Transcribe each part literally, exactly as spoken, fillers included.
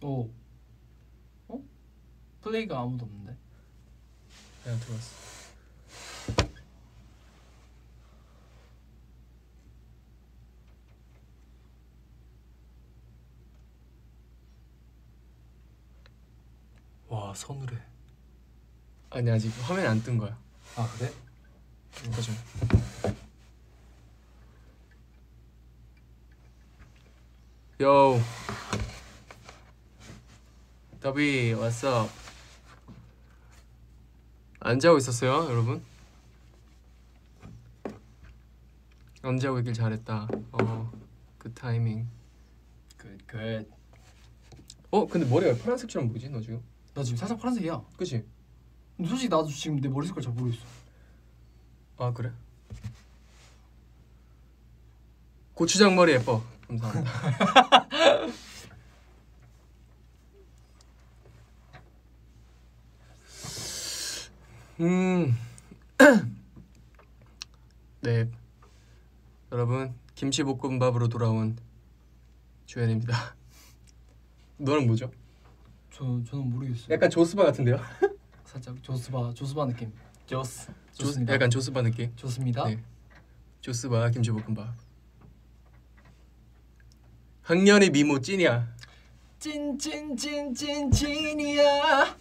오. 어? 플레이가 아무도 없는데. 그냥 들어왔어. 와 서늘해. 아니 아직 화면에 안 뜬 거야. 아 그래? 이거 좀. Yo, 더비, what's up? 안 자고 있었어요, 여러분? 안 자고 있길 잘했다. 어, 그 타이밍. 굿 굿. 어, 근데 머리가 파란색처럼 보이지, 너 지금? 나 지금 살짝 파란색이야. 그치? 근데 솔직히 나도 지금 내 머리 색깔 잘 모르겠어. 아 그래? 고추장 머리 예뻐. 감사합니다. 음, 네, 여러분 김치볶음밥으로 돌아온 주현입니다. 너는 뭐죠? 저 저는 모르겠어요. 약간 조스바 같은데요? 살짝 조스바 조스바 느낌. 조스. 조, 좋습니다. 약간 조스바 느낌. 좋습니다. 네, 조스바 김치볶음밥. 학년이 미모 찐이야. 찐찐찐찐 찐이야.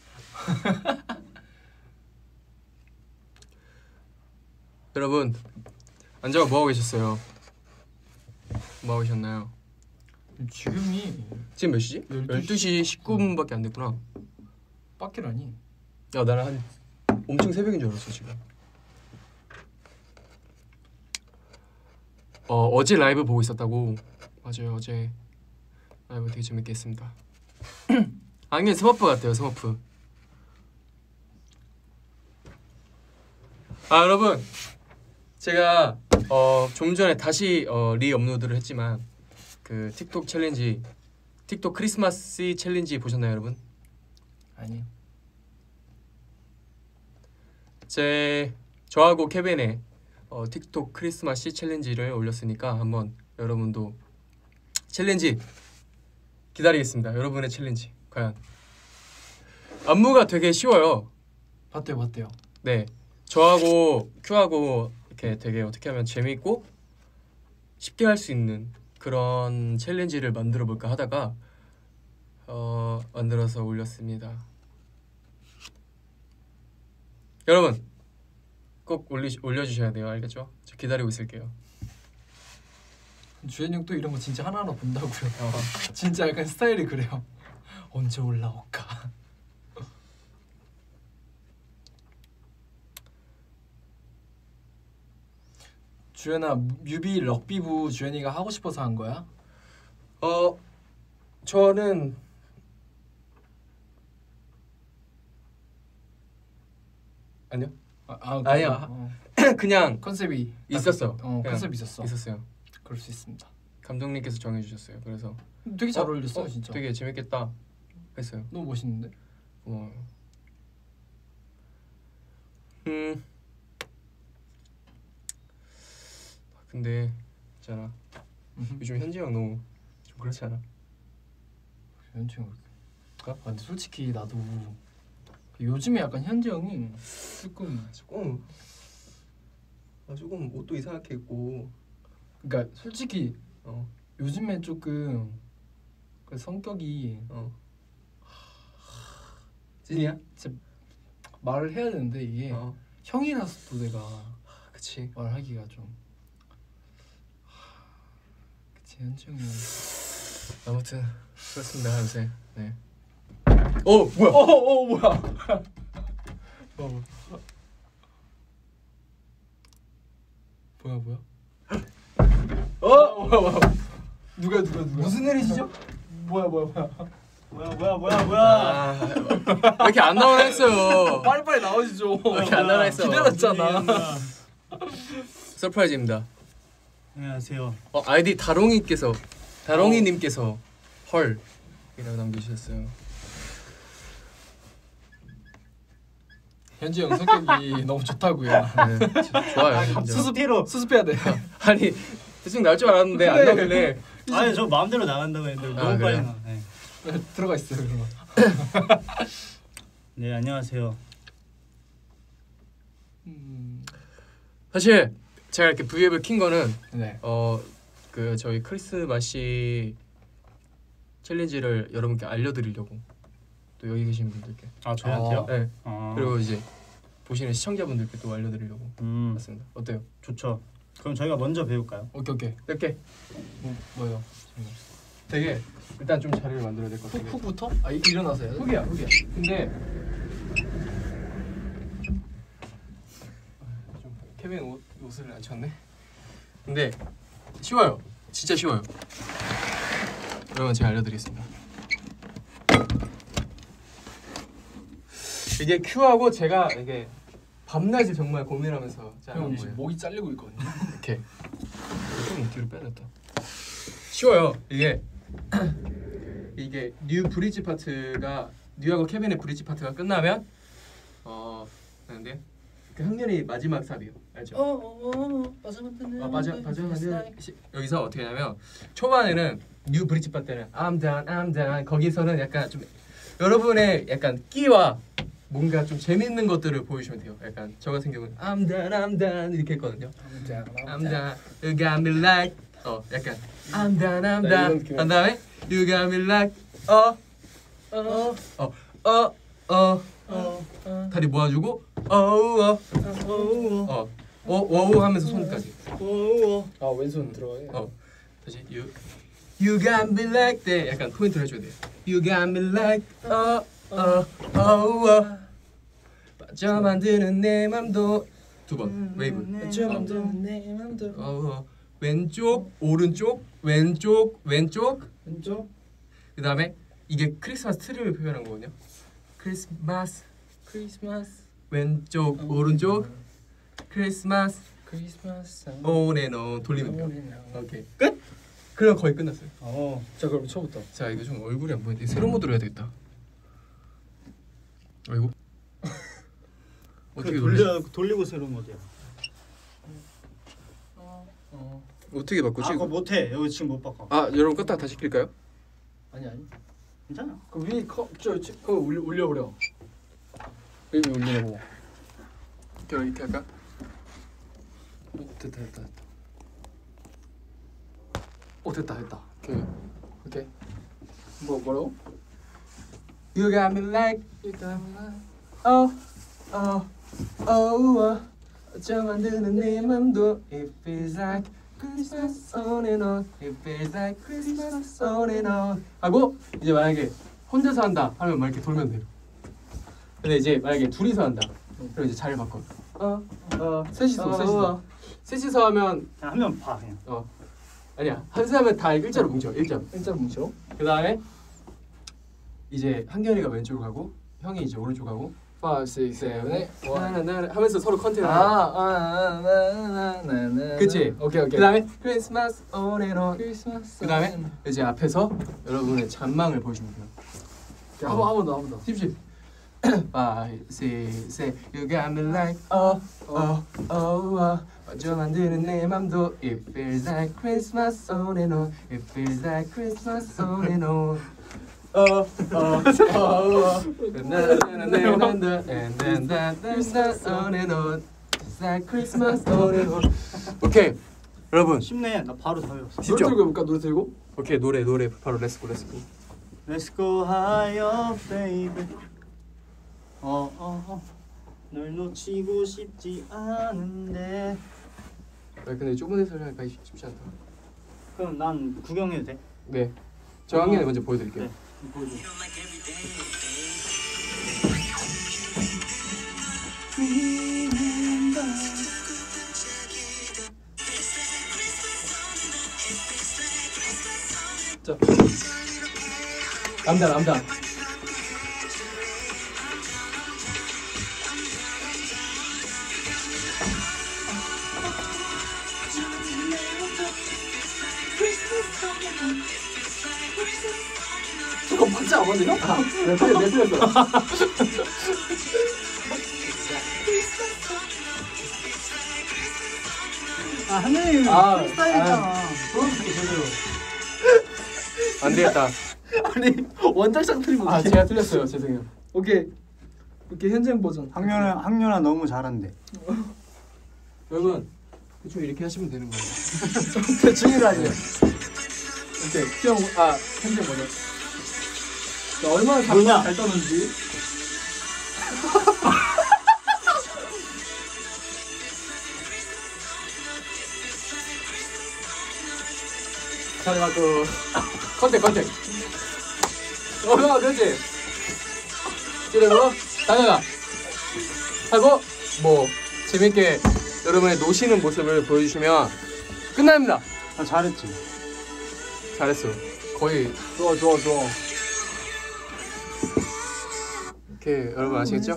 여러분 앉아가 뭐 하고 계셨어요? 뭐 하고 계셨나요? 지금이 지금 몇 시지? 열두 시 십구 분밖에 안 됐구나. 빡기라니. 야 나는 한 엄청 새벽인 줄 알았어 지금. 어 어제 라이브 보고 있었다고. 맞아요 어제 라이브 되게 재밌게 했습니다. 안경 스머프 같아요 스머프. 아 여러분 제가 어 좀 전에 다시 어, 리업로드를 했지만 그 틱톡 챌린지 틱톡 크리스마스 챌린지 보셨나요 여러분? 아니요. 제 저하고 케빈의 어, 틱톡 크리스마스 챌린지를 올렸으니까 한번 여러분도 챌린지 기다리겠습니다. 여러분의 챌린지 과연 안무가 되게 쉬워요. 봤대요 봤대요. 네, 저하고 큐하고 이렇게 되게 어떻게 하면 재밌고 쉽게 할 수 있는 그런 챌린지를 만들어 볼까 하다가 어, 만들어서 올렸습니다. 여러분 꼭 올리, 올려주셔야 돼요. 알겠죠? 저 기다리고 있을게요. 주현이 형 또 이런 거 진짜 하나하나 본다고요. 어. 진짜 약간 스타일이 그래요. 언제 올라올까? 주현아 뮤비 럭비부 주현이가 하고 싶어서 한 거야? 어 저는 아니요. 아, 아 아니야. 어. 그냥 컨셉이 있었어. 어 컨셉 있었어. 있었어요. 그럴 수 있습니다. 감독님께서 정해주셨어요. 그래서 되게 잘 어, 어울렸어 어, 진짜. 되게 재밌겠다 했어요. 너무 멋있는데? 어. 음. 근데 있잖아. 요즘 현지 형 너무 좀 그렇지 않아? 현지 형 그럴까? 아, 근데 솔직히 나도 요즘에 약간 현지 형이 조금 조금 아, 조금 옷도 이상하게 입고. 그러니까 솔직히 어. 요즘에 조금 그 성격이 어. 찐이야? 진짜 말을 해야 되는데 이게 어. 형이라서 또 내가 그치. 말하기가 좀 그치 현지 형이 아무튼 그렇습니다 요새. 네. 어 뭐야? 어어 어, 뭐야? 어. 뭐야 뭐야? 어 뭐야 뭐야? 누가 누가 누가? 무슨 일이시죠? 뭐야 뭐야 뭐야? 뭐야 뭐야 뭐야 뭐야? 아, 왜 이렇게 안 나오나 했어요. 빨리빨리 나오시죠. 왜 이렇게 안 나오나 했어. 기다렸잖아. 서프라이즈입니다. 안녕하세요. 어 아이디 다롱이께서 다롱이님께서 헐 이라고 남겨주셨어요. 현지 형 성격이 너무 좋다고요. 네, 저- 좋아요. 진짜. 수습 피로. 수습해야 돼. 아니 대충 나올 줄 알았는데 안 나오길래 아니 저 마음대로 나간다고 했는데 아, 너무 그래요? 빨리 나. 네. 들어가 있어요 그러면. 네 안녕하세요. 음, 사실 제가 이렇게 V앱을 킨 거는 네. 어 그 저희 크리스마시 챌린지를 여러분께 알려드리려고 또 여기 계신 분들께 아 저희한테요? 네 아, 그리고 이제 보시는 시청자분들께 또 알려드리려고 음 왔습니다. 어때요? 좋죠. 그럼 저희가 먼저 배울까요? 오케이 오케이. 이렇게 뭐 뭐요? 되게 일단 좀 자리를 만들어야 될 것 훅 같아요. 훅부터? 아 이- 일어나서요? 훅이야 훅이야. 근데 좀 케빈 옷 옷을 안 쳤네. 근데 쉬워요. 진짜 쉬워요. 여러분 제가 알려드리겠습니다. 이게 큐하고 제가 이게 밤낮을 정말 고민하면서 형 짜는 지금 거예요. 목이 잘리고 있거든요. 이렇게 좀 뒤로 빼냈다. 쉬워요. 이게 이게 뉴 브릿지 파트가 뉴하고 케빈의 브릿지 파트가 끝나면 어 근데 그 학년이 마지막 삽이에요. 알죠? 어어어 아 맞아 맞아 맞아. 여기서 어떻게 하냐면 초반에는 뉴 브릿지 파트 때는 I'm done I'm done 거기서는 약간 좀 여러분의 약간 끼와 뭔가 좀 재밌는 것들을 보여주시면 돼요. 약간 저 같은 경우는 I'm done I'm done 이렇게 했거든요. I'm done you got me like 어 약간 I'm done I'm 나 이런 done 느낌이야. 한 다음에 you got me like 어어어어어 다리 모아주고 어어 어 어어 하면서 손까지 아 왼손 들어가요. 어 다시 you you got me like 때 약간 포인트를 해줘야 돼요. You got me like 어어어어 빠져 만드는 내 맘도 두 번 웨이브 내 맘도 어 왼쪽 오른쪽 왼쪽 왼쪽 왼쪽 그 다음에 이게 크리스마스 트리를 표현한 거거든요. 크리스마스 크리스마스 왼쪽 오른쪽 크리스마스 크리스마스 온앤온 돌리면 돼요. 어. 오케이 끝? 그럼 거의 끝났어요. 어 자 그럼 처음부터. 자 이거 좀 얼굴이 안 보이는데 새로운 모드로 해야 되겠다. 아이고 어떻게 그 돌리지? 돌려 돌리고 새로운 거죠. 어 어떻게 바꾸지? 아 그거 이거? 못해. 여기 지금 못 바꿔. 아 여러분 껐다 다시 킬까요? 아니 아니. 괜찮아. 그 위에 컵저 그거 올려 올려버려. 여기 올리라고. 이렇게 이렇게 할까? 오, 됐다 됐다 됐다. 오 됐다 됐다. 오케이. 오케이. 뭐 뭐라고? You got me like You got me like oh oh oh oh 어쩌 만드는 내 맘도 It feels like Christmas on and on It feels like Christmas on and on 하고 이제 만약에 혼자서 한다 하면 막 이렇게 돌면 돼요. 근데 이제 만약에 둘이서 한다 그럼 이제 자리를 바꿔 어어 셋이서 어, 셋이서 어. 셋이서 하면 그냥 하면 봐 그냥. 어 아니야 한 사람은 다 일자로 뭉쳐 일자로 일자로 뭉쳐. 그 다음에 이제 한결이가 왼쪽으로 가고 형이 이제 오른쪽 가고 five, six, seven, eight. 나나나 하면서 서로 컨택을 하는 아, 아나나나나. 그치? 오케이 오케이. 그 다음에 크리스마스 on and on 크리스마스. 그 다음에 이제 앞에서 여러분의 잔망을 보여주면 돼요. 한번 한 번 더 한 번 더. 십십 five, six, seven You got me like oh oh oh oh 어쩌 만드는 내 맘도 It feels like Christmas on and on It feels like Christmas on and on Oh oh oh oh 내 맘도 And then that Christmas on and on It's like Christmas on and on 오케이 여러분 쉽네. 나 바로 다 외웠어. 쉽죠? 노래 들고 해볼까? 노래 들고? 오케이 노래 노래 바로 렛츠고 렛츠고 Let's go higher, baby. 어어 어. 널 놓치고 싶지 않은데. 아 근데 좁은 데서 하니까 쉽지 않다 그럼 난 구경해도 돼? 네 저 학년에 먼저 보여드릴게요 네. 보여줘. 자. 남자 남자 저거 박자 안 맞네요? 아, 내 틀렸 내 틀렸어 아 하늘이 아, 프리스타일이잖아. 보여줄게 제대로 안 되겠다 아니 원작상 틀리면 아 어떡해. 제가 틀렸어요. 죄송해요. 오케이 오케이 현장 버전. 학년아 학년아 너무 잘한대. 여러분 대충 이렇게 하시면 되는 거예요. 대충이라니요. 오케이 형, 아 현장 버전. 자, 얼마나 잘, 뭐냐? 잘 떠는지. 자, 내가 그 컨택 컨택. 어, 그렇지. 그리고 당연하 하고 뭐 재밌게 여러분의 노시는 모습을 보여주시면 끝납니다. 아 잘했지. 잘했어. 거의 좋아 좋아 좋아. 이렇게 여러분 아시겠죠?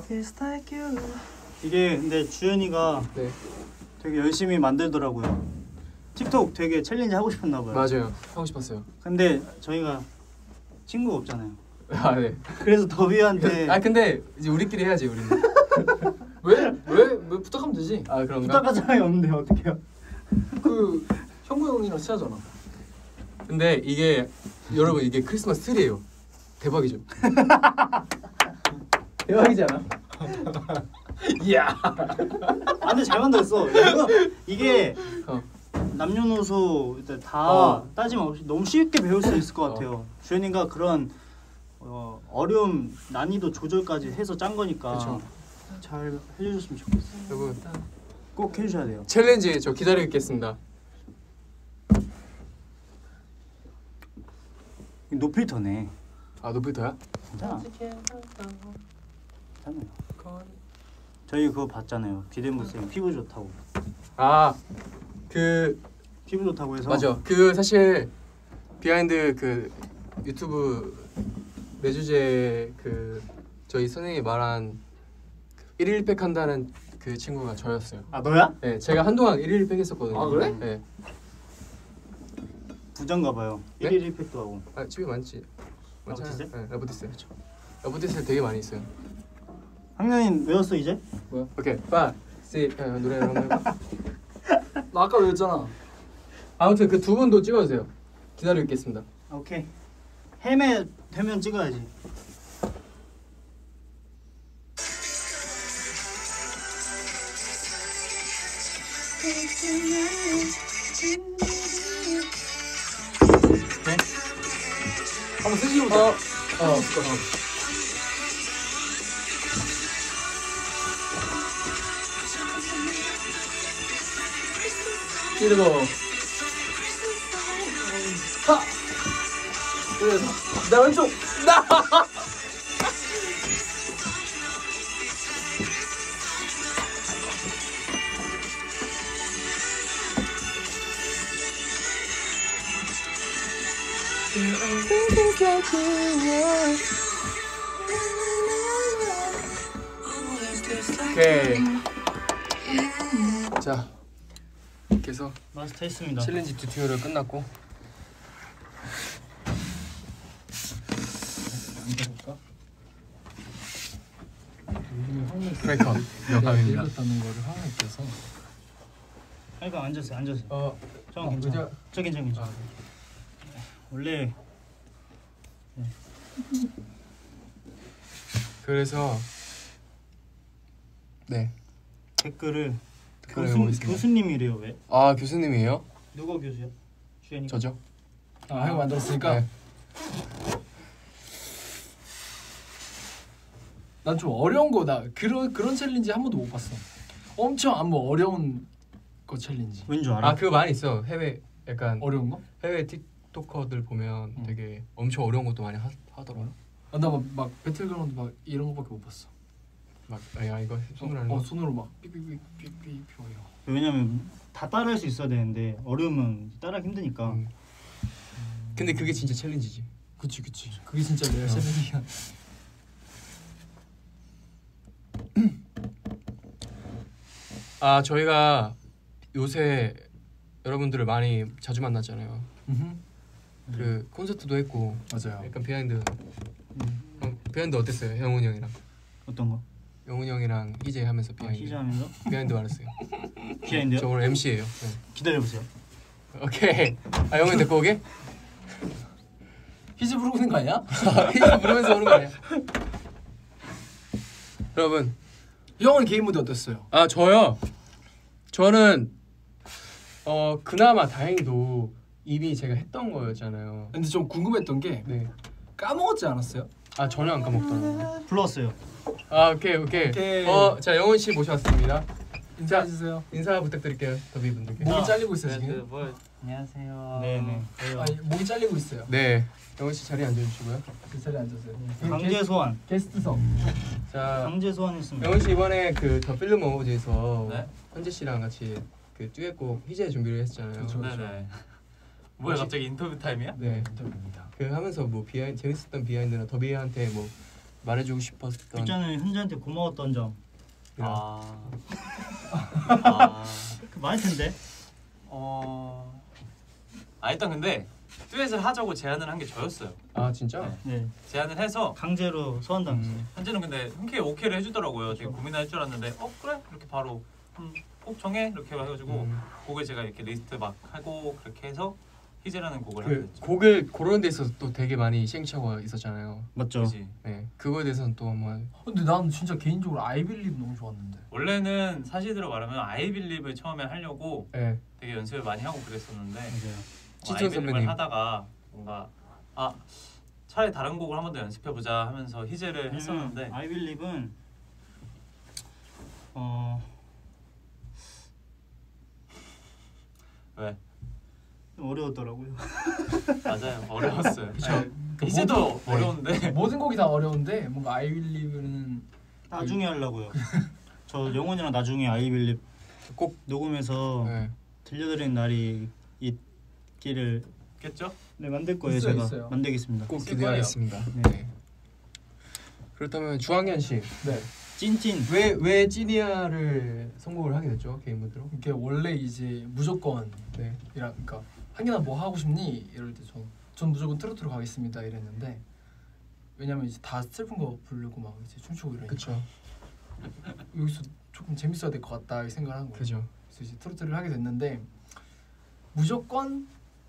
이게 근데 주현이가 네, 되게 열심히 만들더라고요. 틱톡 되게 챌린지 하고 싶었나 봐요. 맞아요. 하고 싶었어요. 근데 저희가 친구가 없잖아요. 아 네. 그래서 더비한테 아 근데 이제 우리끼리 해야지 우리는. 왜왜왜 왜 부탁하면 되지? 아 그런가? 부탁할 사람이 없는데 어떡해요? 그 형구 형이랑 친하잖아. 근데 이게 여러분 이게 크리스마스 트리예요. 대박이죠. 대박이잖아. 이야. 아 근데 잘 만들었어. 이거 이게 어. 남녀노소 일단 다 어. 따짐 없이 너무 쉽게 배울 수 있을 것 같아요. 주현이가 그런 어, 어려움 난이도 조절까지 해서 짠 거니까 그쵸. 잘 해주셨으면 좋겠어요. 여러분 꼭 해주셔야 돼요. 챌린지 저 기다리고 있겠습니다. 노필터네. 아 노필터야? 괜찮아. 괜찮아요. 저희 그거 봤잖아요. 비덴부 쌤 피부 좋다고. 아그 피부 좋다고 해서. 맞아. 그 사실 비하인드 그 유튜브 내주제 그 저희 선생님이 말한 일일 일 팩 한다는 그 친구가 저였어요. 아 너야? 네, 제가 한동안 일일 일 팩 했었거든요. 아, 그래? 네. 부자인가 봐요. 네? 일일 일 팩도 하고. 아 집에 많지. 많잖아요. 러브티스? 네, 러브티스. 러브티스 되게 많이 있어요. 학년인 외웠어 이제? 뭐야? 오케이, 파, 시, 어, 노래 한번 해봐. 나 아까 외웠잖아. 아무튼 그 두 분도 찍어주세요. 기다리고 있겠습니다. 오케이. 헬멧 되면 찍어야지. 네? 한번 쓰시고 보자. 어, 어. 그리고 하. 그래서 나 왼쪽 나. 오케이. 자, 이렇게 해서 마스터 했습니다. 챌린지 튜토리얼 끝났고 앉아볼까? 요즘에 황미 브레이크업 영감입니다. 읽었다는 거를 황미께서 그러니까 앉으세요. 앉으세요. 어, 저 어, 괜찮아. 의자- 저 괜찮아. 괜찮아. 아, 원래 그래서 네. 댓글을 댓글을 교수, 읽어보겠습니다. 교수님이래요. 왜? 아 교수님이에요? 누가 교수야? 주연이. 저죠? 아 형 만들었으니까 네. 난 좀 어려운 거다. 그런 그런 챌린지 한 번도 못 봤어. 엄청 안 뭐 어려운 거 챌린지. 왠 줄 알아? 아 그거 많이 있어. 해외 약간 어려운 거? 해외 틱토커들 보면 응. 되게 엄청 어려운 것도 많이 하, 하더라고. 아, 나막 막 배틀그라운드 막 이런 거밖에 못 봤어. 막 야 이거 손으로 하는 어, 거. 손으로 막 삑삑삑삑삑 펴요. 왜냐면 다 따라할 수 있어야 되는데 어려우면 따라하기 힘드니까. 음. 근데 그게 진짜 챌린지지. 그치 그치. 그게 진짜 레알 어. 챌린지야. 아 저희가 요새 여러분들을 많이 자주 만났잖아요. 그 콘서트도 했고 맞아요. 약간 비하인드. 음. 형, 비하인드 어땠어요? 영훈이 형이랑 어떤 거? 영훈이 형이랑 희재 하면서 아, 비하인드. 희자하면서 비하인드 말했어요. 비하인드요? 저 오늘 엠시예요. 네. 기다려보세요. 오케이. 아 영훈이 데리고 오게? 희지 부르고 있는 거 아니야? 희지 부르면서 오는 거 아니야? 여러분, 형은 개인 무대 어땠어요? 아 저요. 저는 어 그나마 다행히도 이미 제가 했던 거였잖아요. 근데 좀 궁금했던 게 네. 까먹었지 않았어요? 아 전혀 안 까먹더라고요. 불렀어요. 아 오케이 오케이. 오케이. 어, 자 영원 씨 모셔왔습니다. 인사해 주세요. 인사 부탁드릴게요, 더비 분들께. 목이 아, 잘리고 있어요 그, 그, 지금. 뭐 안녕하세요. 네네. 아니 목이 잘리고 있어요. 네, 영원 씨 자리에 앉아주시고요. 그 자리에 앉으세요. 강제 소환. 게스트석. 자, 강제 소환했습니다. 영원 씨 이번에 그 더 필름 어워즈에서 네? 현재 씨랑 같이 그 듀엣곡 희재 준비를 했잖아요. 그쵸. 네네. 뭐야 갑자기 인터뷰 타임이야? 네. 인터뷰입니다. 그 하면서 뭐 비하인 재밌었던 비하인드나 더비한테 뭐 말해주고 싶었던 일단은 현재한테 고마웠던 점. 이런. 아. 아. 그 많을 텐데. 어. 아 일단 근데 듀엣을 하자고 제안을 한 게 저였어요. 아 진짜? 네. 네. 제안을 해서 강제로 소환당했어요. 음. 현재는 근데 흔쾌히 오케이를 해주더라고요. 되게 고민할 줄 알았는데 어 그래 이렇게 바로 음, 꼭 정해 이렇게 해가지고 음. 곡을 제가 이렇게 리스트 막 하고 그렇게 해서 희재라는 곡을 그 하게 됐죠. 곡을 고르는 데 있어서 또 되게 많이 시행착오가 있었잖아요. 맞죠? 그지. 네, 그거에 대해서는 또 한번 근데 난 진짜 개인적으로 아이빌리브 너무 좋았는데. 원래는 사실대로 말하면 아이빌리브를 처음에 하려고 네, 되게 연습을 많이 하고 그랬었는데 맞아요. 뭐 지천 아이빌리브를 선배님. 하다가 뭔가 아 차라리 다른 곡을 한 번 더 연습해 보자 하면서 희재를 음, 했었는데 I Believe은 어 왜 좀 어려웠더라고요. 맞아요 어려웠어요. 그쵸. 그 희재도 모든- 어려운데 모든 곡이 다 어려운데 뭔가 아이빌리브는 나중에 하려고요. 저 영원이랑 나중에 I Believe 꼭 녹음해서 네. 들려드리는 날이 있기를 겠죠? 네 만들 거예요. 있어요, 제가 있어요. 만들겠습니다. 꼭 있을 기대하겠습니다. 거예요. 네. 그렇다면 주황현 씨, 네. 찐찐 왜 왜 찌니아를 선곡을 하게 됐죠 개인 무대로? 이게 원래 이제 무조건 네, 이라 그러니까 한기나 뭐 하고 싶니 이럴 때 전 전 무조건 트로트로 가겠습니다 이랬는데 왜냐면 이제 다 슬픈 거 부르고 막 이제 춤추고 이러니까 그렇죠, 여기서 조금 재밌어야 될 것 같다 이렇게 생각을 한 거예요. 그죠. 그래서 이제 트로트를 하게 됐는데 무조건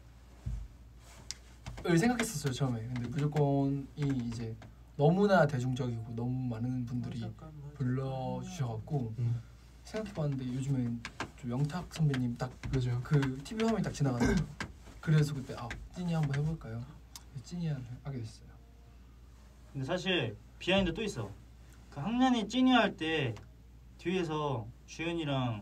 을 생각했었어요 처음에. 근데 무조건이 이제 너무나 대중적이고 너무 많은 분들이 불러주셔갖고 음. 생각해봤는데 요즘엔 좀 영탁 선배님 딱 그죠. 그 티비 화면이 딱 지나가는 거예요. 그래서 그때 아 찐이 한번 해볼까요? 찐이를 하게 됐어요. 근데 사실 비하인드 또 있어. 그 학년이 찐이 할 때 뒤에서 주연이랑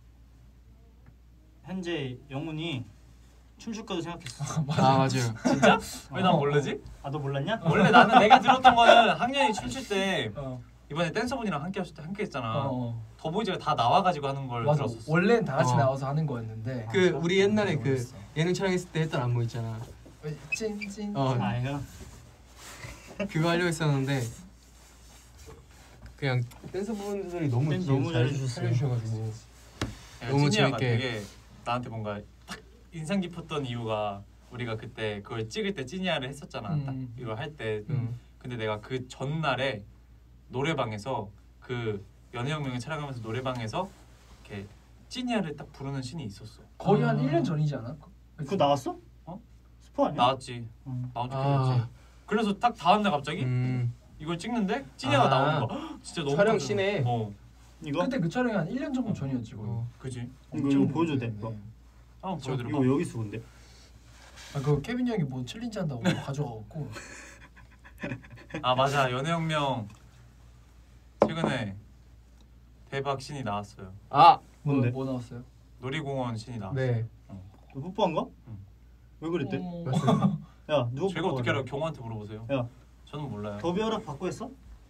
현재 영훈이 춤출 거도 생각했어. 아 맞아요. 진짜? 왜 난 모르지? 아 너 몰랐냐? 원래 나는 내가 들었던 거는 학년이 춤출 때 어, 이번에 댄서분이랑 함께 하실 때 함께 했잖아. 어, 어. 더보이즈가 다 나와가지고 하는 걸 맞아. 들었었어. 원래는 다 같이 어. 나와서 하는 거였는데 그 우리 옛날에 그 모르겠어. 예능 촬영했을 때 했던 안무 있잖아. 찐찐. 어. 아이가 그거 하려고 했었는데 그냥 댄서분들이 너무 댄스 뒤에 너무 잘 잘해주셨어요. 살려주셔가지고 내가 너무 찐이야가 재밌게. 되게 나한테 뭔가 딱 인상 깊었던 이유가 우리가 그때 그걸 찍을 때 찐이야를 했었잖아. 음. 딱 이걸 할 때. 음. 근데 내가 그 전날에 노래방에서 그 연애혁명을 촬영하면서 노래방에서 이렇게 찐이야를 딱 부르는 신이 있었어. 거의 한 아. 일 년 전이지 않아? 그거 나왔어? 어? 스포 아니야? 나왔지. 응. 나온 지 아. 그랬지. 그래서 딱 다음날 갑자기 음. 이걸 찍는데 찐이야가 아. 나오는 거. 헉, 진짜 너무 촬영 깜짝 씬에? 어, 이거? 그때 그 촬영이 한 일 년 정도 전이었지 거의. 어. 그지. 이거, 이거 보여줘도 돼? 네. 이거? 한번 저, 보여드려봐. 이거 여기 쓰건데? 아, 그 케빈 형이 뭐 챌린지 한다고 가져가갖고 아 맞아 연애혁명 최근에 대박 신이 나왔어요. 아 뭔데? 뭐, 뭐 나왔어요? 놀이공원 신이 나왔어. 네. 너 뽀뽀한 거? 응. 왜 그랬대? 어머. 맞습니다. 야 누가 제가 어떻게 뽀뽀하냐? 알아? 경호한테 물어보세요. 야 저는 몰라요. 더비 허락 받고 했어?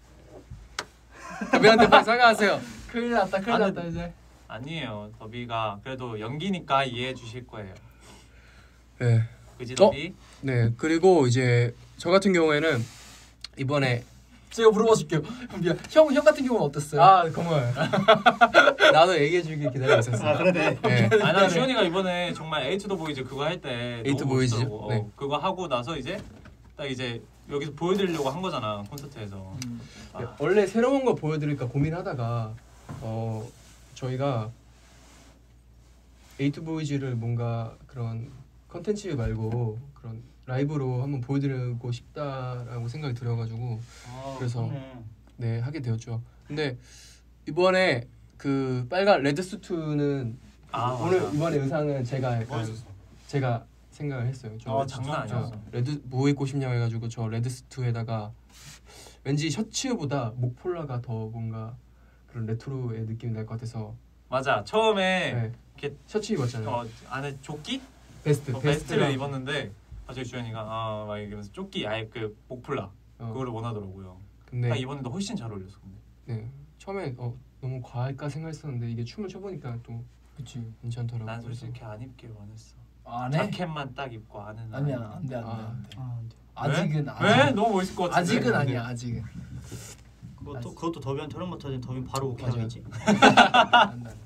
더비한테 빨리 사과하세요. 큰일 났다 큰일 아, 났다 이제. 아니에요. 더비가 그래도 연기니까 이해해 주실 거예요. 네. 그지 어? 더비? 네. 그리고 이제 저 같은 경우에는 이번에 제가 물어봐 줄게요. 미안. 형, 형 같은 경우는 어땠어요? 아 정말 나도 얘기해 주길 기다리고 있었어. 아 그러네. 네. 아니 난 주현이가 이번에 정말 에이트 더 보이즈 그거 할 때 에이트 너무 보이즈? 멋있더라고. 네. 어, 그거 하고 나서 이제 딱 이제 여기서 보여드리려고 한 거잖아 콘서트에서. 음. 아, 원래 새로운 거 보여드릴까 고민하다가 어 저희가 에이트 보이즈를 뭔가 그런 컨텐츠 말고 그런 라이브로 한번 보여드리고 싶다라고 생각이 들어가지고 아, 그래서 그러네. 네 하게 되었죠. 근데 이번에 그 빨간 레드 수트는 아, 오늘 맞아. 이번에 의상은 제가 약간 멋있었어. 제가 생각을 했어요. 저 아, 장난 저 아니었어. 레드 뭐 입고 싶냐고 해가지고 저 레드 수트에다가 왠지 셔츠보다 목폴라가 더 뭔가 그런 레트로의 느낌이 날 것 같아서 맞아. 처음에 네. 이렇게 셔츠 입었잖아요. 어, 안에 조끼 베스트 어, 베스트를 베스트랑 입었는데 갑자기 주현이가 아막 이러면서 조끼 아예 그 목폴라 어, 그거를 원하더라고요. 근데 딱 입었는데 훨씬 잘 어울렸어. 근데. 네 처음에 어, 너무 과할까 생각했었는데 이게 춤을 춰보니까 또 그치. 괜찮더라고요. 난 그래서 솔직히 안 입길 원했어. 안 해? 자켓만 딱 입고 안에는 아니야 안 안돼 안돼 아. 안돼. 아, 안 돼. 아직은 왜? 아직. 왜? 너무 멋있을 것 같은데. 아직은 아니야 아직은. 그것도 그것도 더비한테 허락 못하는 더비는 바로 오케이 맞아요. 하겠지. 안 돼.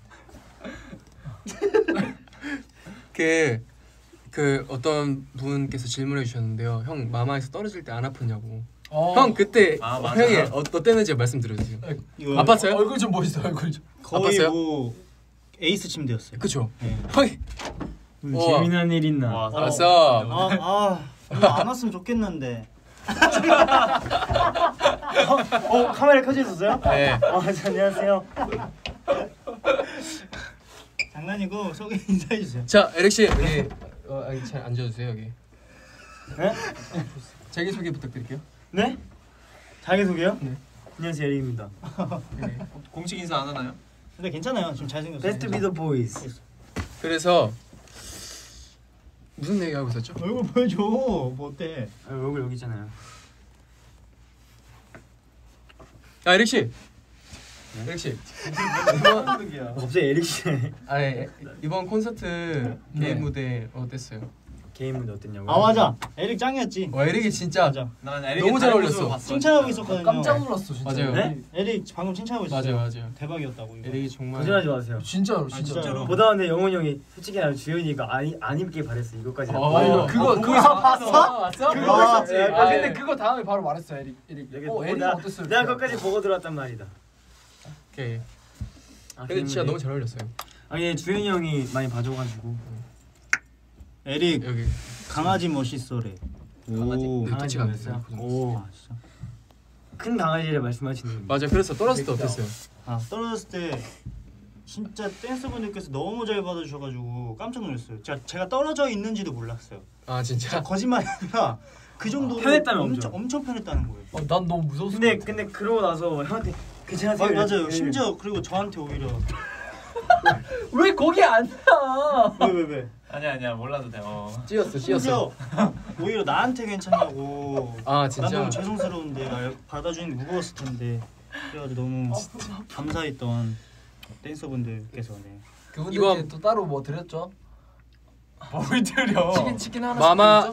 그, 그 어떤 분께서 질문해 주셨는데요. 형 마마에서 떨어질 때 안 아프냐고. 어. 형 그때 아, 맞아. 형이 어, 어땠는지 말씀드려주세요. 이거 아팠어요? 어, 얼굴 좀 보이세요 얼굴 좀. 거의 아팠어요? 뭐 에이스 침대였어요. 그쵸? 네. 형이 음, 우와. 재미난 일 있나? 와, 어. 알았어. 아, 아, 이거 안 왔으면 좋겠는데. 어 카메라 켜져 있었어요? 네. 아 안녕하세요. 장난이고 소개 인사해 주세요. 자 에릭 씨 여기 어, 여기 잘 앉아주세요 여기. 네? 자기 소개 부탁드릴게요. 네? 자기 소개요? 네. 안녕하세요 에릭입니다. 네. 공식 인사 안 하나요? 근데 괜찮아요. 지금 잘생겼어요. 베스트 비더 보이스. 그래서 무슨 얘기 하고 있었죠? 얼굴 보여줘. 뭐 어때? 아, 얼굴 여기 있잖아요. 아 에릭 씨. 에릭 씨. 이번 갑자기 에릭 씨 아니 이번 콘서트 네. 개인 무대 어땠어요? 게임 무대 어땠냐고요? 아 맞아. 에릭 짱이었지. 와 에릭이 진짜 맞아. 난 에릭의 너무 잘 다른 어울렸어. 모습을 봤어, 칭찬하고 진짜. 있었거든요. 깜짝 놀랐어 진짜. 맞아요. 네? 에릭 방금 칭찬하고 있었어요. 맞아요 맞아요. 대박이었다고 이거. 에릭이 정말 거짓말하지 마세요. 진짜로 아, 진짜. 진짜로? 보다 근데 영훈 형이 솔직히 말하면 주현이가 안, 안 입길 바랬어 이거까지. 어, 아니, 그거 어, 그거 보고 봤어? 왔어? 그거 아, 봤었지. 네, 아, 네. 근데 그거 다음에 바로 말했어 에릭. 에릭. 여기 어 보고 에릭 나- 어땠어요? 내가 그것까지 보고 들어왔단 말이다. 오케이. 아, 근데 진짜 게임 너무 무대. 잘 어울렸어요. 아 예, 주현이 형이 많이 봐줘가지고. 에릭 여기 강아지 멋있어래. 강아지? 오. 네, 강아지 터치가 안 뭐였어요? 됐어요. 오, 아, 진짜. 큰 강아지를 말씀하시는. 맞아. 그래서 떨어졌을 때 어땠어요? 아 떨어졌을 때 진짜 댄서분들께서 너무 잘 받아주셔가지고 깜짝 놀랐어요. 제가 제가 떨어져 있는지도 몰랐어요. 아 진짜 진짜. 거짓말이 아니라 그 정도로 편했다며, 엄청 엄청. 엄청 편했다는 거예요. 어, 난 너무 무서웠어. 근데 근데 그러고 나서 형한테 괜찮으세요? 아, 맞아요. 이랬- 심지어 그리고 저한테 오히려 왜 거기 앉아? 왜 왜 왜? 아니야 아니야 몰라도 돼. 어. 찌었어 찌었어. 심지어 오히려 나한테 괜찮냐고. 아 난 진짜. 너무 죄송스러운데 나 받아주는 게 무거웠을 텐데. 그래가지고 너무 감사했던 댄서분들께서 네. 그분들께 이번- 또 따로 뭐 드렸죠? 뭘 드려? 치킨 치킨 하나. 마마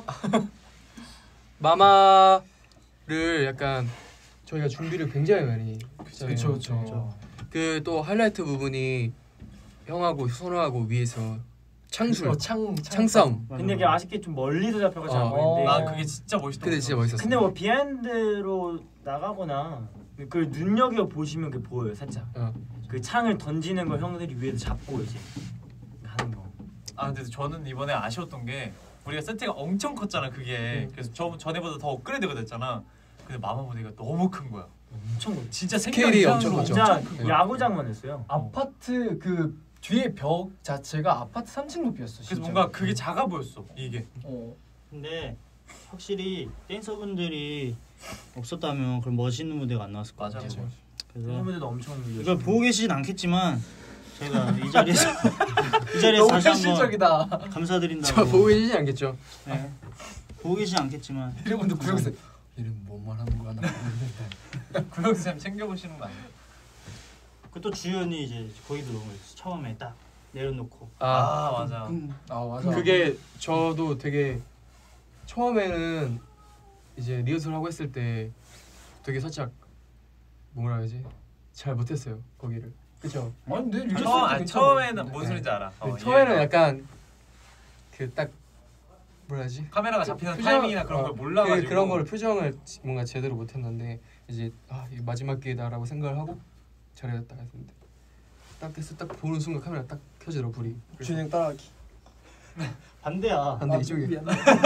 마마를 약간 저희가 준비를 굉장히 많이 했잖아요. 그렇죠 그렇죠. 그 또 하이라이트 부분이 형하고 선우하고 위에서 창술, 어, 창 창싸움. 근데 그게 아쉽게 좀 멀리서 잡혀가지고 안 어. 보이는데. 난 그게 진짜 멋있다. 근데 진짜 멋있었어. 근데 뭐 비하인드로 나가거나 그걸 눈여겨 보시면 그 보여요 살짝. 어. 그 창을 던지는 걸 형들이 위에서 잡고 이제 하는 거. 아 근데 저는 이번에 아쉬웠던 게 우리가 세트가 엄청 컸잖아 그게. 그래서 저 전에보다 더 업그레이드가 됐잖아. 근데 마마 무대가 너무 큰 거야. 엄청 거. 진짜 스케일이 생각 엄청 이상으로 크죠. 진짜 엄청 큰 거야. 야구장만 했어요. 아파트 그 뒤에 벽 자체가 아파트 삼 층 높이였어. 그래서 진짜. 뭔가 그게 작아 보였어 이게. 어. 근데 확실히 댄서분들이 없었다면 그런 멋있는 무대가 안 나왔을 것 맞아, 같아요. 맞아. 그래서 팬분들도 엄청 이걸 보고 계시진 않겠지만 제가 이 자리에서 이 자리에서 너무 다시 한번 현실적이다. 감사드린다고. 저 보고 계시지 않겠죠? 네. 보고 계시지 않겠지만 이분들 구역에서 이름 뭔 말하는 거야 나. 구역쌤 챙겨보시는 거 아니야? 그또 주연이 이제 거기 들어온 거예요. 처음에 딱 내려놓고. 아, 아 맞아. 음. 아 맞아. 그게 저도 되게 처음에는 이제 리허설 하고 했을 때 되게 살짝 뭐라 해야지 잘 못했어요 거기를. 그죠? 아니 근데 리허설 처음, 때 아니, 괜찮아. 처음에는 뭔 네. 소리인지 알아. 어, 처음에는 이해가. 약간 그 딱 뭐라 하지? 카메라가 잡히는 표정- 타이밍이나 그런 어, 걸 몰라가지고 그, 그런 걸 표정을 지- 뭔가 제대로 못했는데 이제 아 이게 마지막 기회다라고 생각을 하고 잘해야 딱 했는데 딱 됐어 딱 보는 순간 카메라 딱 켜지더라 불이. 그래서 준영 따라하기. 반대야. 반대 이쪽이. 미안.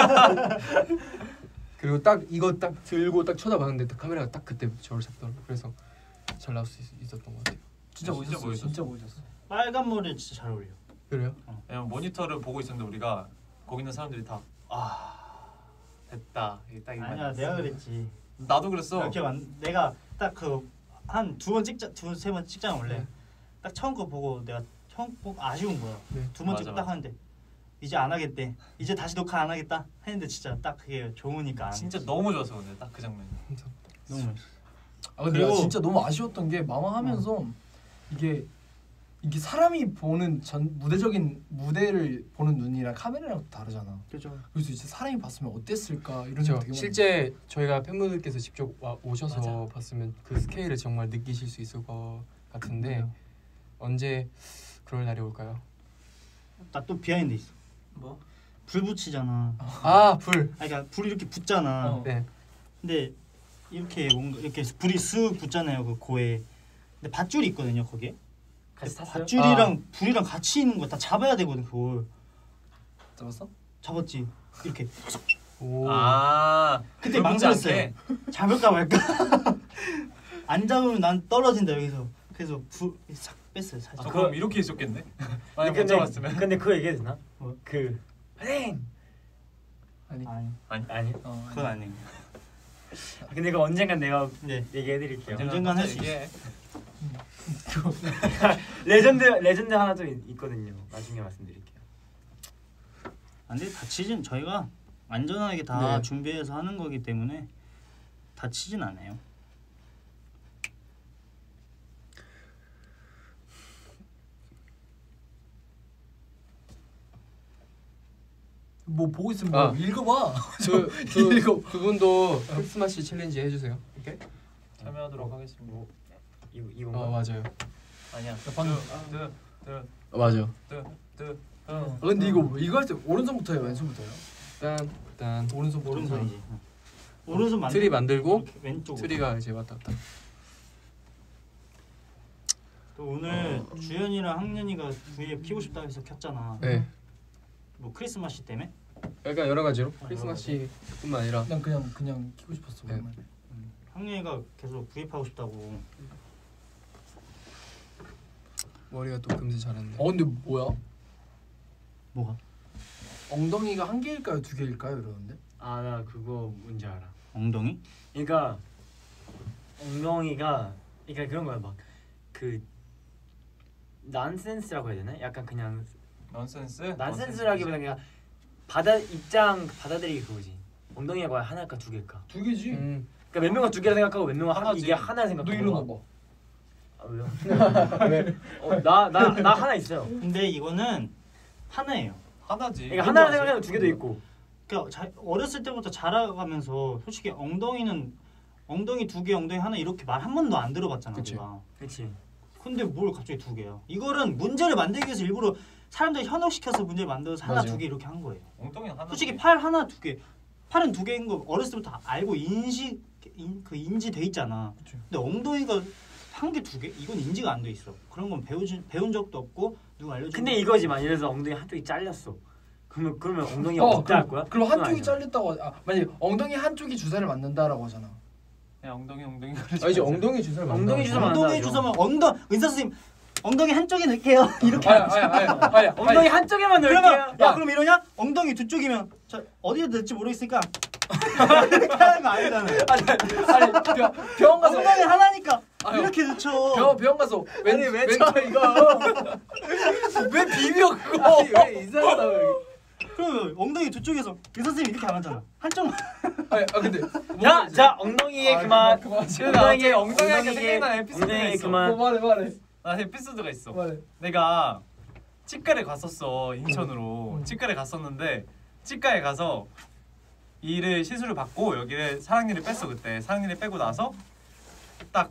그리고 딱 이거 딱 들고 딱 쳐다봤는데 딱 카메라가 딱 그때 저를 잡더라고. 그래서 잘 나올 수 있, 있었던 것 같아요. 진짜 진짜 멋있었어. 멋있었어. 진짜 멋있었어. 빨간 머리 진짜 잘 어울려. 그래요? 왜냐면 모니터를 보고 있었는데 우리가 거기 있는 사람들이 다 아 됐다 이게 딱 이거 아니야, 내가 그랬지. 나도 그랬어. 이렇게 만 내가 딱 그 한 두 번 찍자, 두 세 번 찍잖아 원래. 네. 딱 처음 거 보고 내가 처음 보고 아쉬운 거야. 네. 두 번 맞아, 찍고 맞아. 딱 하는데 이제 안 하겠대. 이제 다시 녹화 안 하겠다 했는데 진짜 딱 그게 좋으니까 안 진짜 했지. 너무 좋았어 근데 딱 그 장면. 너무 멋있어. 아 근데 그리고- 나 진짜 너무 아쉬웠던 게 마마하면서 이게 이게 사람이 보는 전 무대적인 무대를 보는 눈이랑 카메라랑 또 다르잖아. 그죠. 그래서 이제 사람이 봤으면 어땠을까 이런 그렇죠. 생각 되게 많이 실제 저희가 팬분들께서 직접 와, 오셔서 맞아. 봤으면 그 스케일을 정말 느끼실 수 있을 것 같은데 맞아요. 언제 그럴 날이 올까요? 나 또 비하인드 있어. 뭐? 불 붙이잖아. 아 불. 아니, 그러니까 불이 이렇게 붙잖아. 어. 네. 근데 이렇게 뭔가 이렇게 불이 쓱 붙잖아요 그 고에. 근데 밧줄이 있거든요 거기에. 같이 근데 탔어요? 밧줄이랑 불이랑 같이 있는 거 다 잡아야 되거든 그걸. 잡았어? 잡았지. 이렇게. 오. 아 그때 불 붙지 망설였어요. 않게? 잡을까 말까. 안 잡으면 난 떨어진다 여기서. 그래서 불싹 뺐어요 아, 살짝. 그럼 이렇게 있었겠네. 만약 못 근데, 잡았으면. 근데 그거 얘기해도 되나? 뭐? 그 땡! 아니. 아니 아니. 어, 그건 아니에요. 근데 그 언젠간 내가 네. 얘기해드릴게요. 언젠간 할 수 이게 레전드 레전드 하나 좀 있- 있거든요. 나중에 말씀드릴게요. 근데 다치진 저희가 안전하게 다 네. 준비해서 하는 거기 때문에 다치진 않아요. 뭐 보고 있으면 아. 뭐 읽어봐. 두, 이거. 두, 두 분도 크리스마스 챌린지 해주세요. 이렇게? 참여하도록 하겠습니다. 뭐 이거 어 이건가? 맞아요. 아니야. 방금- 뜨뜨뜨뜨뜨 어, 맞아요. 아, 근데 이거 이거 할 때 오른손부터 해요, 왼손부터 해요? 일단 일단 오른손 오른손이지. 오른손 만 트리 만들고 이렇게 왼쪽. 트리가 이제 왔다 갔다. 또 오늘 주연이랑 학년이가 V앱 키고 싶다고 해서 켰잖아. 네. 뭐 크리스마스 때문에? 약간 여러 가지로 여러 크리스마스뿐만 아니라 난 그냥 그냥 키고 싶었어. 네. 오랜만에. 학년이가 계속 V앱 하고 싶다고. 머리가 또 금세 자랐네. 어 근데 뭐야? 뭐가? 엉덩이가 한 개일까요, 두 개일까요, 이러는데? 아 나 그거 뭔지 알아. 엉덩이? 그러니까 엉덩이가 그러니까 그런 거야 막 그 난센스라고 해야 되나? 약간 그냥 넌센스? 난센스라기보다 그냥 받아 입장 받아들이기 그거지. 엉덩이가 하나일까 두 개일까? 두 개지. 음. 그러니까 몇 명은 두 개라 생각하고 몇 명은 하, 하나지. 이게 하나 너 생각하고. 일어나 봐. 아, 왜요? 왜? 어나 나 나 하나 있어요. 근데 이거는 하나예요. 하나지. 그러니까 하나 생각하면 두 개도 있고. 그러니까 자, 어렸을 때부터 자라가면서 솔직히 엉덩이는 엉덩이 두 개, 엉덩이 하나 이렇게 말 한 번도 안 들어봤잖아. 그치. 우리가. 그렇지. 근데 뭘 갑자기 두 개야? 이거는 문제를 만들기 위해서 일부러 사람들 현혹시켜서 문제를 만들어서 하나 맞아요. 두 개 이렇게 한 거예요. 엉덩이는 하나. 솔직히 팔 하나 두 개, 팔은 두 개인 거 어렸을 때부터 알고 인식 인, 그 인지돼 있잖아. 그치. 근데 엉덩이가 한 개 두 개? 이건 인지가 안 돼 있어. 그런 건 배우지 배운 적도 없고 누가 알려준. 근데 적도 이거지만 예를 엉덩이 한쪽이 잘렸어. 그러면 그러면 엉덩이가 어, 없다 할 거야? 그럼 그건 한쪽이 아니잖아. 잘렸다고 하- 아, 만약 엉덩이 한쪽이 주사를 맞는다라고 하잖아. 그냥 엉덩이 엉덩이 아 이제 엉덩이 주사를 엉덩이 만나요. 주사만 엉덩이 한다죠. 주사면 엉덩 의사 선생님 엉덩이 한쪽에 넣을게요. 이렇게. 아니 아니 아니 아니 엉덩이 한쪽에만 넣을게요. 그러면 야 그럼 이러냐? 엉덩이 두 쪽이면 자 어디에 넣을지 모르겠으니까 이렇게 하는 거 아니잖아. 아니 병, 병원 가서 엉덩이 하나니까 아유. 이렇게 넣죠. 병원 병원 가서 왼, 아니, 왜 왼, 쳐, 이거 왜 비벼 그거? 왜 이상하다 여기. 그러면 엉덩이 두 쪽에서 의사 선생님 이렇게 안 하잖아. 한쪽만. 아니 아 근데 자, 자 엉덩이에 아, 그만. 그만, 그만. 엉덩이에 엉덩이 하니까 엉덩이에 생각나는 에피소드가 엉덩이에 있어. 그만. 뭐 말해 말해 나 에피소드가 있어. 말해. 내가 치과를 갔었어 인천으로. 음. 치과를 갔었는데 치과에 가서 이를 시술을 받고 여기를 사랑니를 뺐어 그때. 사랑니를 빼고 나서 딱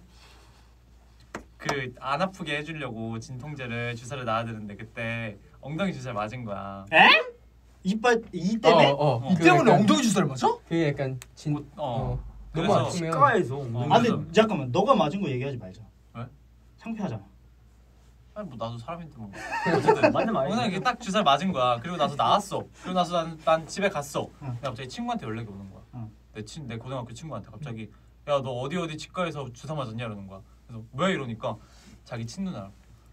그 안 아프게 해주려고 진통제를 주사를 놔야 되는데 그때 엉덩이 주사를 맞은 거야. 에? 이빨 이 때문에? 어, 어. 이 그 때문에 약간- 엉덩이 주사를 맞아? 그게 약간 진. 어. 어. 너무 그래서 아프면. 치과에서 엉덩이. 아 맞아. 근데 잠깐만 너가 맞은 거 얘기하지 말자. 왜? 창피하잖아. 아니 뭐 나도 사람인데 뭐 어쨌든 맞는 말이지. 오늘 이게 딱 주사를 맞은 거야. 그리고 나서 나왔어. 그리고 나서 난, 난 집에 갔어. 응. 근데 갑자기 친구한테 연락이 오는 거야. 응. 내, 친, 내 고등학교 친구한테 갑자기 야 너 어디 어디 치과에서 주사 맞았냐 이러는 거야. 그래서 왜 이러니까 자기 친누나.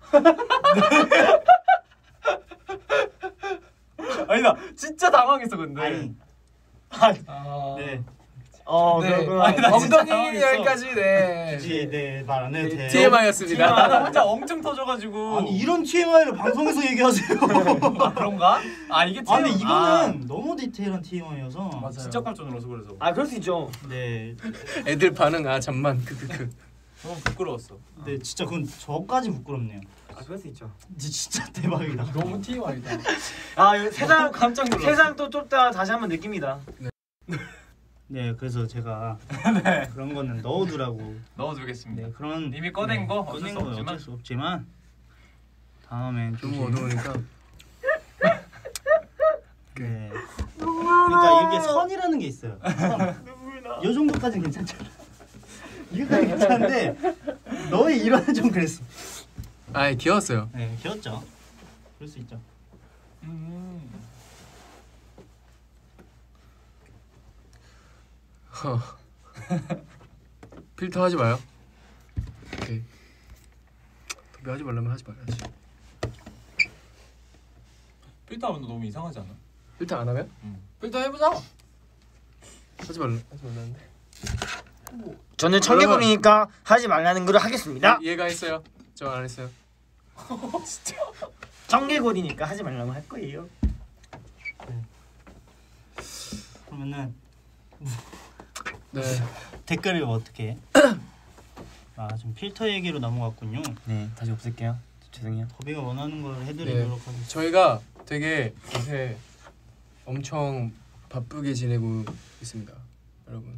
아니 나 진짜 당황했어 근데. 아니 아, 네 어 네. 그렇구나. 아니, 나 진짜 엉덩이 당황했어. 여기까지 네. 굳이 네말 안 해도 돼요. 티엠아이였습니다. 나 혼자 엄청 터져가지고. 아니 이런 티엠아이를 방송에서 얘기하세요. 아, 그런가? 아 이게 아 근데 TMI. 이거는 너무 디테일한 티엠아이여서 맞아요. 진짜 깜짝 놀라서 그래서 아 그럴 수 있죠. 네, 애들 반응 아 잠만 크크크. 너무 부끄러웠어. 네 진짜 그건 저까지 부끄럽네요. 아 그럴 수 있죠. 진짜 대박이다. 너무 티와이다. 아 이거 세상 깜짝 놀랐어. 세상 또 좁다 다시 한번 느낍니다. 네 그래서 제가 그런 거는 넣어두라고. 넣어두겠습니다. 네 그런 이미 꺼낸 거 어쩔 꺼낸 수 거 없지만. 어쩔 수 없지만 다음엔 좀 너무 어두우니까. 네. 그러니까 이게 선이라는 게 있어요. 선. 눈물 나. 이 정도까지는 괜찮잖아. 이거까지 괜찮은데 너의 일화는 좀 그랬어. 아 귀여웠어요. 네 귀엽죠. 그럴 수 있죠. 음. 필터 하지 마요. 오케이. 도배 하지 말라면 하지 말아야지. 필터 하면 너무 이상하지 않아? 필터 안 하면? 일단 해보자. 하지 말라 하지 말라는데. 저는 청개구리니까 하지 말라는 걸 하겠습니다. 이해가 했어요. 저 안 했어요. 청개구리니까 하지 말라고 할 거예요. 그러면은 네. 댓글을 어떻게 해? 아 지금 필터 얘기로 넘어갔군요. 네 다시 없앨게요. 죄송해요. 거비가 원하는 걸 네. 해드리도록 하겠습니다. 저희가 되게 요새 엄청 바쁘게 지내고 있습니다, 여러분.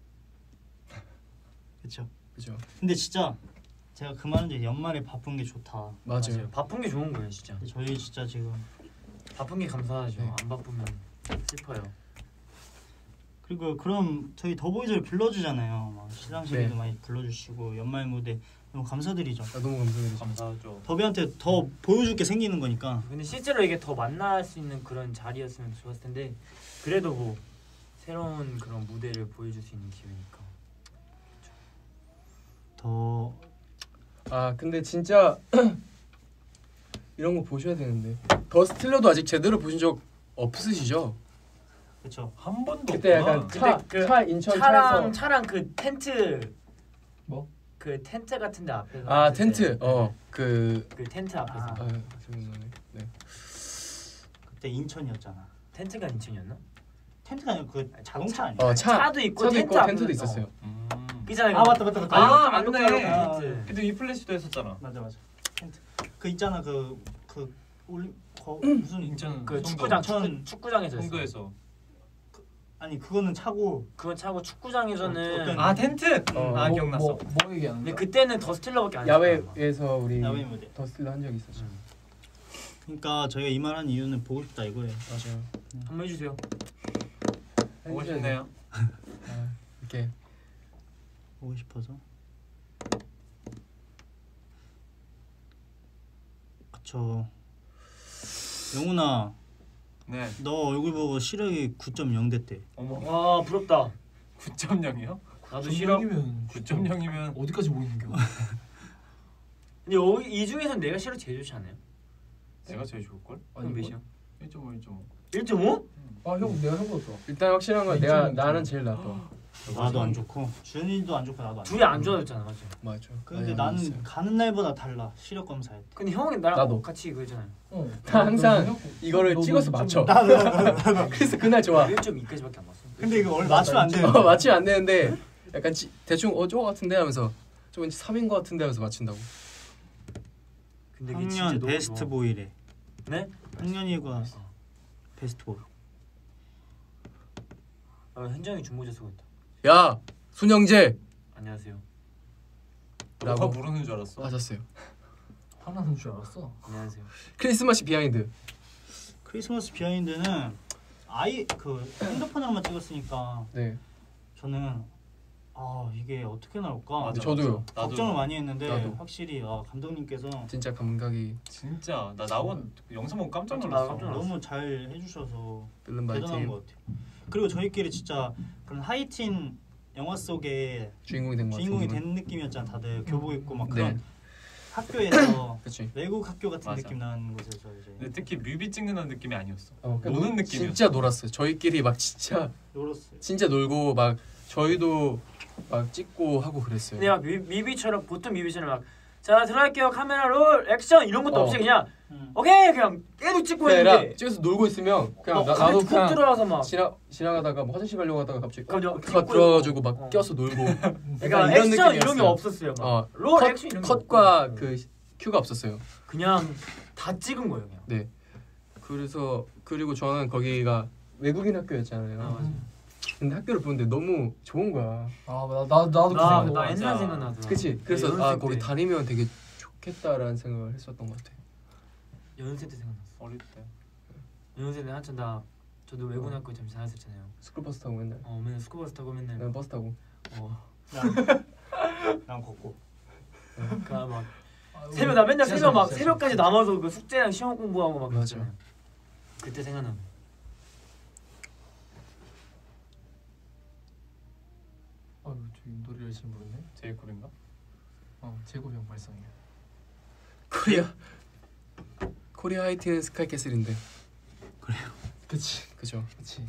그렇죠. 그죠? 근데 진짜 제가 그 말은 이제 연말에 바쁜 게 좋다. 맞아요. 바쁜 게 좋은 거예요 진짜. 근데 저희 진짜 지금 바쁜 게 감사하죠. 네. 안 바쁘면 슬퍼요. 그리고 그럼 저희 더보이즈를 불러주잖아요. 막 시상식에도 네. 많이 불러주시고 연말 무대 너무 감사드리죠. 아, 너무 감사드리죠. 감사하죠. 더비한테 더 보여줄 게 생기는 거니까. 근데 실제로 이게 더 만날 수 있는 그런 자리였으면 좋았을 텐데 그래도 뭐 새로운 그런 무대를 보여줄 수 있는 기회니까. 더 아 근데 진짜 이런 거 보셔야 되는데. 더 스틸러도 아직 제대로 보신 적 없으시죠? 그렇죠. 한 번도 그때 없구나. 약간 차, 근데 그 차 인천 차랑 차에서 차랑 그 텐트 뭐? 그 텐트 같은데 앞에서 아 앉을 텐트 때. 어그 그 텐트 앞에서 아. 아, 생각나네. 네. 그때 인천이었잖아. 텐트가 인천이었나? 텐트가 아니고 그 자동차 아니야? 어 차, 차도 있고 차도 텐트 있고 앞에서 텐트도 있어. 있었어요. 음. 그잖아요. 아 맞다 맞다 맞다. 아, 알록- 맞네. 알록달록 텐트. 근데 위플래시도 했었잖아. 맞아 맞아. 텐트. 그 있잖아 그 그 올리 거 무슨 인천 그 송도. 축구장 천- 축구, 축구장에서 했어. 송도에서. 아니 그거는 차고 그건 차고 축구장에서는 어떤- 아 텐트. 어. 아 뭐, 기억났어. 뭐, 뭐 얘기하는 근데 거야? 그때는 더 스틸러밖에 안 했어. 야외에서 우리 야외 무대. 더 스틸러 한 적이 있었죠. 그러니까 저희가 이 말한 이유는 보고 싶다 이거예요. 맞아요. 한번 해주세요. 보고 싶네요. 아, 이렇게 보고 싶어서. 그쵸. 영훈아, 네. 너 얼굴 보고 시력이 구 점 영 됐대. 어머. 와 부럽다. 구 점 영이요? 나도 싫어. 이면 구 점 영이면 어디까지 보이는 거? 근데 여기 이 중에서 내가 싫어 제일 좋지 않아요? 제가 제일 좋을 걸? 그럼 몇이요? 일 점 오, 일 점 오. 일 점 오? 아 형 내가 해봤어. 일단 확실한 건 내가 인천, 나는 인천. 제일 나빠. 나도 안 좋고 주현이도 안 좋고 나도 안 좋고. 둘이 안 좋아졌잖아, 맞죠? 맞죠. 근데 아니, 나는 아니었어요. 가는 날보다 달라. 시력 검사할 때. 근데 형이 나랑 나도. 같이 그거잖아요. 어. 나 항상 너, 너, 이거를 너, 찍어서 너, 맞춰. 나도 나도 나도. 그래서 그날 좋아. 일 점 이까지밖에 안 봤어. 근데 이거 원래 맞추면 안 돼. 어, 맞추면 안 되는데 약간 지, 대충 어 저거 같은데 하면서 저 왠지 삼인 것 같은데 하면서 맞춘다고. 근데 이게 진짜 학년 너무 베스트 좋아. 보이래. 네? 학년이가 베스트 보이. 아, 현장이 중보자 쓰고 있다. 야 순영재 안녕하세요. 너가 라고 부르는 줄 알았어. 하셨어요. 화나는 줄 알았어. 안녕하세요. 크리스마스 비하인드. 크리스마스 비하인드는 아이 그 핸드폰으로만 찍었으니까 네. 저는 아 이게 어떻게 나올까? 맞아, 저도요. 맞아. 나도 걱정을 많이 했는데 나도. 확실히 아, 감독님께서 진짜 감각이 진짜 나 나온 영상 보고 깜짝 나 놀랐어. 깜짝 놀랐어. 너무 잘 해주셔서 빌런 바이 대단한 팀 것 같아요. 그리고 저희끼리 진짜 그런 하이틴 영화 속에 주인공이 된 것 같은 주인공이 기분. 된 느낌이었잖아. 다들 교복 입고 막 네. 그런 학교에서 그치. 외국 학교 같은 맞아. 느낌 나는 곳에서 이제 근데 특히 뮤비 찍는 느낌이 아니었어. 어, 그러니까 노는 놀- 느낌이었어. 진짜 놀았어요. 저희끼리 막 진짜 놀았어요. 진짜 놀고 막 저희도 막 찍고 하고 그랬어요. 근데 막 뮤- 뮤비처럼 보통 뮤비처럼 막 자 들어갈게요 카메라 롤 액션 이런 것도 어. 없이 그냥 음. 오케이 그냥 계속 찍고 그게 아니라 했는데 찍어서 놀고 있으면 그냥 막 나, 갑자기 나도 푹 그냥 들어가서 막 지나 지나가다가 뭐 화장실 가려고 하다가 갑자기 그냥 가 찍고 들어가지고 있고. 막 어. 껴서 놀고 그러니까 약간 액션 이런 게 느낌이었어요. 없었어요. 막 어, 롤 컷, 액션 이런 게 컷과 없고. 그 큐가 없었어요. 그냥 다 찍은 거예요 그냥. 네. 그래서 그리고 저는 거기가 외국인 학교였잖아요. 아, 맞아. 근데 학교를 보는데 너무 좋은 거야. 아나 나, 나도 그 나, 생각. 나 맞아. 옛날 생각나더라. 그치? 그래서 연습생 아 거기 때. 다니면 되게 좋겠다라는 생각을 했었던 것 같아. 연습생 때 생각났어. 어릴 때. 연습생 때 한참 나 저도 외국 학교 잠시 다녔었잖아요. 스쿨버스 타고 맨날. 어 맨날 스쿠버스 타고 맨날 난 버스 타고. 어 난 걷고. 그니까 막 아, 새벽 나 맨날 지하철, 새벽 막 지하철. 새벽까지 남아서 그 숙제랑 시험 공부하고 막 맞아. 그랬잖아요. 그때 생각나. 아유 저기 노래 열심히 부르네. 제이콥인가? 어 제고비 형 발성이야. 코리아 코리아 하이틴 스카이캐슬인데. 그치 그죠? 그치.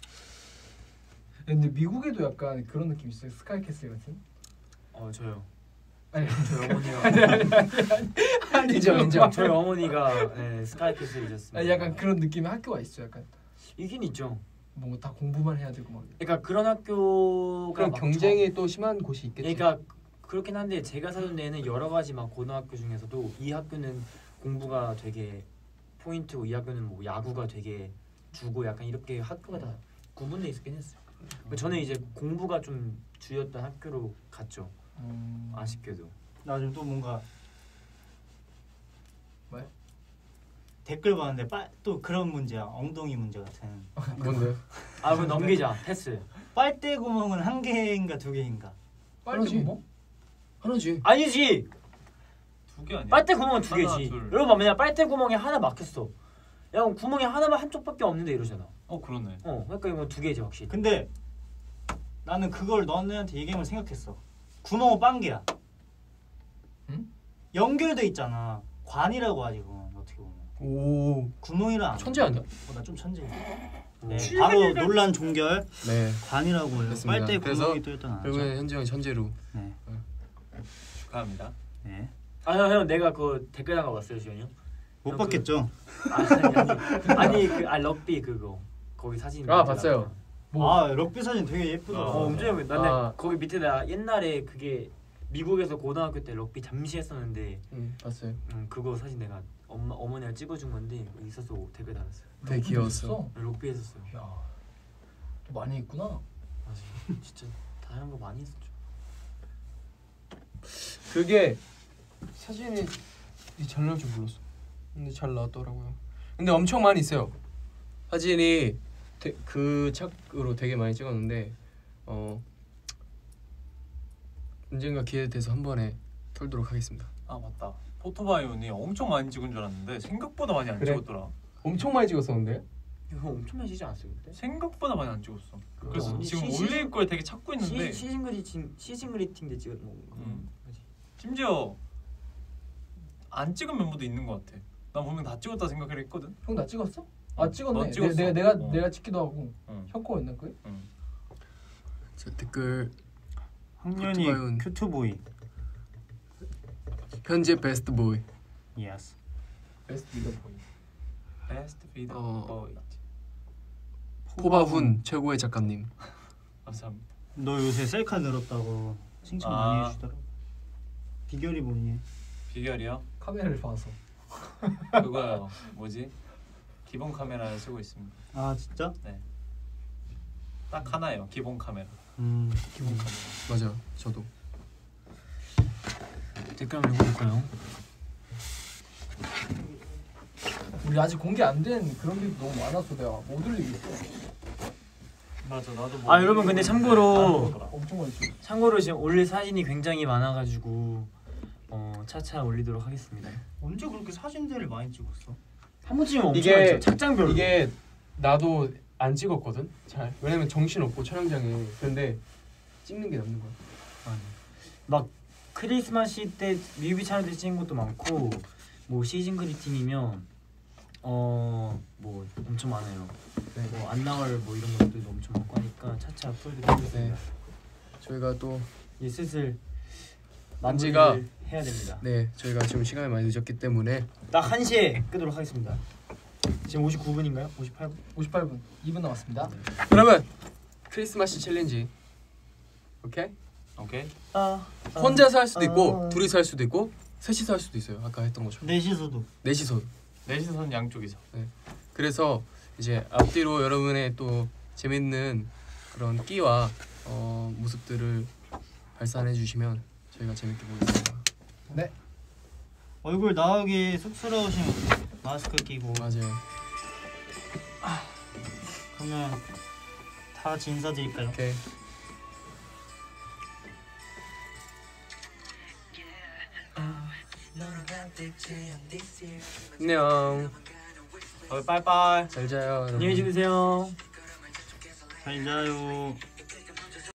근데 미국에도 약간 그런 느낌 있어요. 스카이캐슬 같은. 어 저요. 아니 저희 어머니가 인정 인정. 저희 어머니가 네, 스카이캐슬이셨습니다. 아니 약간 그런 느낌의 학교가 있어. 약간 있긴 있죠. 뭔가 다 공부만 해야 되고 막. 그러니까 그런 학교가 그럼 막 경쟁이 또 심한 곳이 저, 있겠지. 그러니까 그렇긴 한데 제가 사는 데에는 여러 가지 막 고등학교 중에서도 이 학교는 공부가 되게 포인트고 이 학교는 뭐 야구가 되게 주고 약간 이렇게 학교가 다 구분돼 있었긴 했어요. 저는 이제 공부가 좀 주였던 학교로 갔죠. 음... 아쉽게도. 나 지금 또 뭔가 왜? 댓글 봤는데 빠, 또 그런 문제야. 엉덩이 문제 같은. 뭔데? 아 그럼 넘기자. 패스. 빨대 구멍은 한 개인가 두 개인가? 빨대 하나지. 구멍? 하나지. 아니지. 두 개 아니야? 빨대 구멍은 두 하나, 개지. 둘. 여러분 만약 빨대 구멍에 하나 막혔어. 야 그럼 구멍이 하나만 한쪽밖에 없는데 이러잖아. 어 그러네. 어 그러니까 이건 두 개지 확실히. 근데 나는 그걸 너네한테 얘기하면 생각했어. 구멍은 빵개야. 응? 연결돼 있잖아. 관이라고 하지 그건 어떻게 보면. 오 구멍이라 안 해. 천재 아니야? 어, 나 좀 천재야. 어. 네, 바로 논란 종결. 네. 관이라고 해요. 그렇습니다. 빨대 그래서 구멍이 뚫렸던 안 하죠. 결국엔 현지 형이 천재로. 네. 축하합니다. 네. 아형 형 내가 그 댓글 단가 봤어요 지현이 형? 못 그- 받겠죠. 아니 아니 아니 그아 럭비 그거 거기 사진 아, 봤어요. 뭐? 아 럭비 사진 되게 예쁘더라. 어 엄청 예뻐. 나는 아. 거기 밑에다 옛날에 그게 미국에서 고등학교 때 럭비 잠시 했었는데 응 봤어요. 음, 그거 사진 내가 엄마 어머니가 찍어준 건데 있어서 댓글 달았어요. 되게 귀여웠어. 럭비 했었어요. 야, 또 많이 있구나. 맞아. 진짜 다양한 거 많이 했었죠. 그게 사진이 잘 나올 줄 몰랐어. 근데 잘 나왔더라고요. 근데 엄청 많이 있어요. 사진이 되, 그 착으로 되게 많이 찍었는데 어 언젠가 기회 돼서 한 번에 털도록 하겠습니다. 아 맞다. 포토바이온이 엄청 많이 찍은 줄 알았는데 생각보다 많이 안 그래? 찍었더라. 엄청 많이 찍었었는데? 형 엄청 많이 찍지 않았어요 그때? 생각보다 많이 안 찍었어. 그래서 어. 지금 시- 올릴 걸 되게 찾고 있는데 시, 시즌 그리팅 시즌 그리팅 때 찍은 거. 음. 심지어 안 찍은 멤버도 있는 것 같아. 난 분명 다 찍었다 생각을 했거든. 형 나 찍었어? 아 찍었네. 넌 찍었어. 내, 내가 어. 내가 찍기도 하고. 응. 형 거였나 그게? 응. 자 댓글 학년이 포토바이온. 큐트보이. 현재 베스트 보이. 예스. 베스트 리더 보이. 베스트 비더 어. 보이. 포바훈 최고의 작가님. 감사합니다. 너 요새 셀카 늘었다고 칭찬 아. 많이 해주더라. 비결이 뭐니? 비결이요? 카메라를 봐서. 그거요. 뭐지? 기본 카메라를 쓰고 있습니다. 아 진짜? 딱 하나예요. 기본 카메라. 음. 기본 카메라. 맞아. 저도. 댓글 한번 읽어볼까요? 우리 아직 공개 안 된 그런 게 너무 많아서 내가 못 올리겠어. 맞아 나도. 아 여러분 근데 참고로 엄청 많이 찍어. 참고로 지금 올릴 사진이 굉장히 많아가지고 어 차차 올리도록 하겠습니다. 언제 그렇게 사진들을 많이 찍었어? 한 번 찍으면 엄청 이게- 많죠. 착장별로. 이게 나도 안 찍었거든. 잘. 왜냐면 정신 없고 촬영장에. 근데 찍는 게 남는 거야. 막 크리스마스 때 뮤비 촬영 때 찍은 것도 많고 뭐 시즌 그리팅이면 어 뭐 엄청 많아요. 네. 뭐 안 나올 뭐 이런 것들도 엄청 많고 하니까 차차 풀도록 하겠습니다. 네. 저희가 또 이제 슬슬 만지가- 마무리를 해야 됩니다. 네, 저희가 지금 시간이 많이 늦었기 때문에 딱 한 시에 끄도록 하겠습니다. 지금 오십구 분인가요? 오십팔 분? 오십팔 분, 이 분 남았습니다. 그러면 크리스마스 챌린지. 오케이? 오케이. 아, 혼자서 할 수도 있고 아. 둘이서 할 수도 있고 셋이서 할 수도 있어요. 아까 했던 것처럼. 넷이서도. 넷이서. 넷이선 양쪽이서. 그래서 이제 앞뒤로 여러분의 또 재밌는 그런 끼와 어, 모습들을 발산해 주시면 저희가 재밌게 보겠습니다. 얼굴 나오기 쑥스러우시면 마스크 끼고. 맞아요. 그러면 다 같이 인사드릴까요? 오케이. 안녕. 어, 빠이빠이. 잘 자요. 여러분. 안녕히 주무세요. 잘 자요.